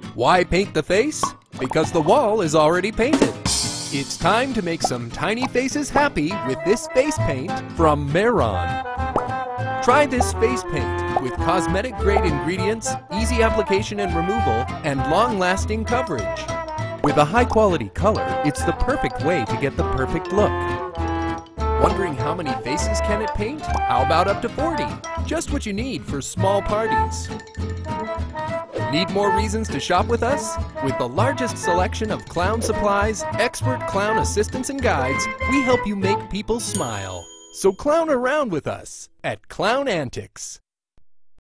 Why paint the face? Because the wall is already painted. It's time to make some tiny faces happy with this face paint from Mehron. Try this face paint with cosmetic-grade ingredients, easy application and removal, and long-lasting coverage. With a high-quality color, it's the perfect way to get the perfect look. Wondering how many faces can it paint? How about up to 40? Just what you need for small parties. Need more reasons to shop with us? With the largest selection of clown supplies, expert clown assistants and guides, we help you make people smile. So clown around with us at Clown Antics.